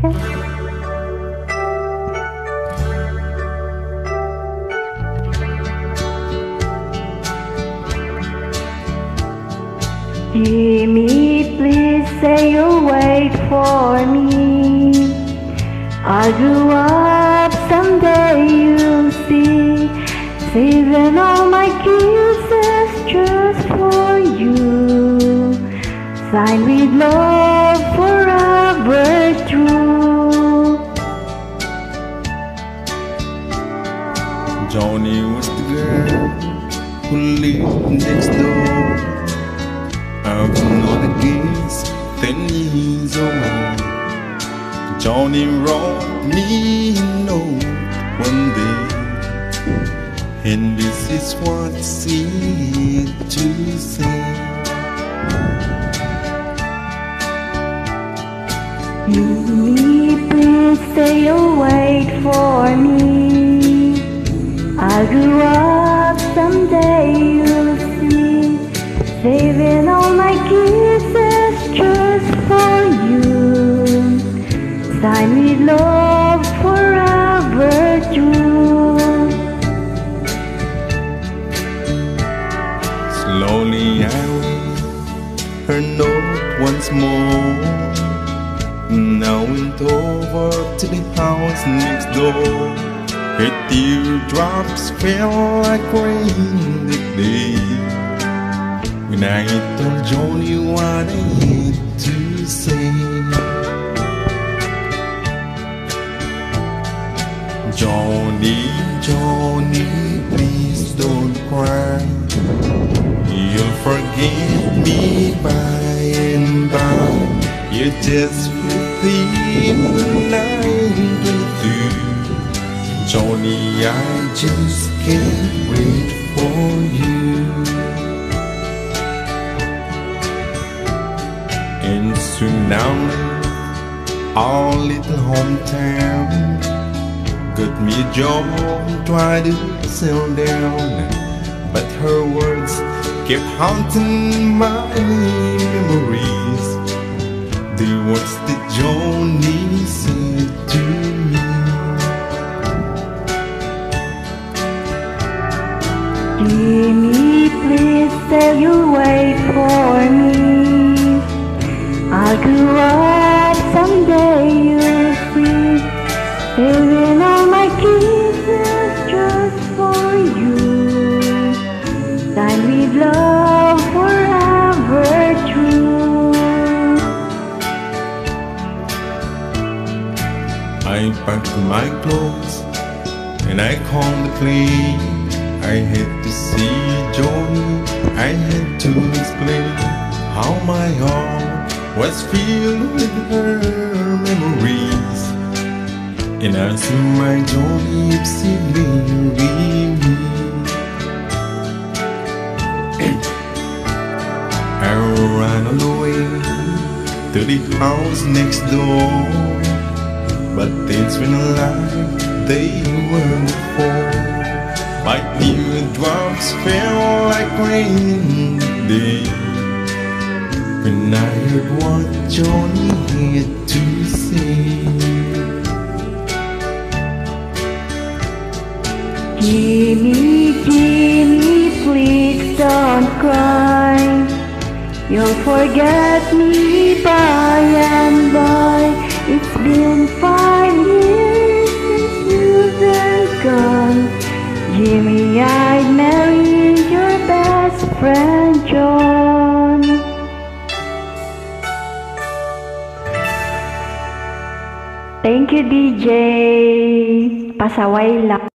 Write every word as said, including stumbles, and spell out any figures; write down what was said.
Jimmy, please say you'll wait for me. I'll grow up someday, you'll see. Saving all my kisses just for you. Signed with love forever true. Johnny was the girl who lived next door. I've known the kids ten years old. Johnny wrote me a note one day, and this is what he had to say. Jimmy, please say you'll wait for me. I'll grow up someday, you'll see. Saving all my kisses just for you. Signed with love forever true. Slowly I read her note once more. Now went over to the house next door. Her teardrops fell like rain that day, when I told Johnny what I had to say. Johnny, Johnny, please don't cry. You'll forget me by and by. You're just fifteen and I'm twenty-two. Johnny, I just can't wait for you. And soon now our little hometown got me a job, tried to settle down, but her words kept haunting my memories. The words that Johnny said to me. Jimmy, please say you'll wait for me. I'll grow up someday, you'll see. Saving all my kisses just for you. Signed with love forever true. I packed my clothes and I called the plane. I had to see Johnny, I had to explain how my heart was filled with her memories. And I see my Johnny exceedingly with me. I ran all the way to the house next door, but things went like they were before. My teardrops fell like rain today, when I heard what Johnny had to say. Jimmy, Jimmy, please don't cry. You'll forget me by and by. It's been five years since you've been gone. Jimmy, I'd marry your best friend John. Thank you, D J. Pasaway lang.